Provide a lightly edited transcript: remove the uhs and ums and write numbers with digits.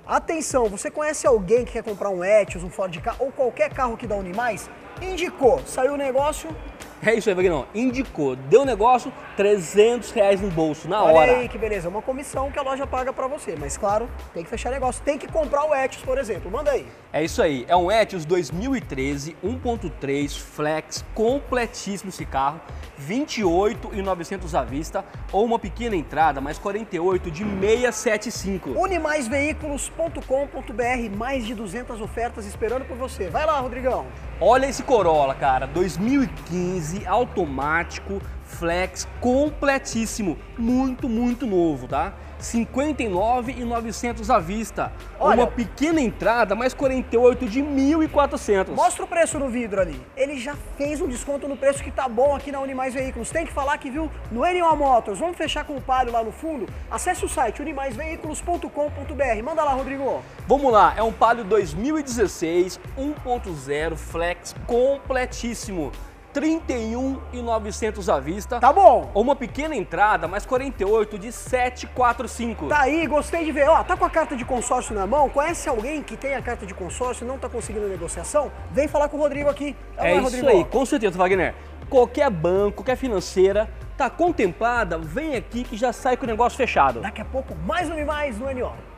Atenção, você conhece alguém que quer comprar um Etios, um Ford Ka ou qualquer carro aqui da Unimais? Indicou, saiu o negócio... É isso aí, Vagnão. Indicou, deu negócio, R$300 no bolso, na hora. Olha aí que beleza, é uma comissão que a loja paga pra você, mas claro, tem que fechar negócio, tem que comprar o Etios, por exemplo, manda aí. É isso aí, é um Etios 2013 1.3 Flex, completíssimo esse carro, 28.900 à vista, ou uma pequena entrada, mais 48 de 675. Unimaisveículos.com.br, mais de 200 ofertas esperando por você. Vai lá, Rodrigão. Olha esse Corolla, cara, 2015, automático, flex, completíssimo, muito novo, tá? 59.900 à vista, Olha, uma pequena entrada, mais 48 de 1.400. Mostra o preço no vidro ali. Ele já fez um desconto no preço que tá bom aqui na Unimais Veículos. Tem que falar que viu no N1 Motors. Vamos fechar com o Palio lá no fundo? Acesse o site unimaisveículos.com.br. Manda lá, Rodrigo. Vamos lá, é um Palio 2016 1.0 flex completíssimo. 31.900 à vista. Tá bom. Ou uma pequena entrada, mais 48 de 745. Tá aí, gostei de ver. Ó, tá com a carta de consórcio na mão? Conhece alguém que tem a carta de consórcio e não tá conseguindo negociação? Vem falar com o Rodrigo aqui. É isso Rodrigo? aí, com certeza, Wagner. Qualquer banco, qualquer financeira, tá contemplada, vem aqui que já sai com o negócio fechado. Daqui a pouco, mais Unimais no NO.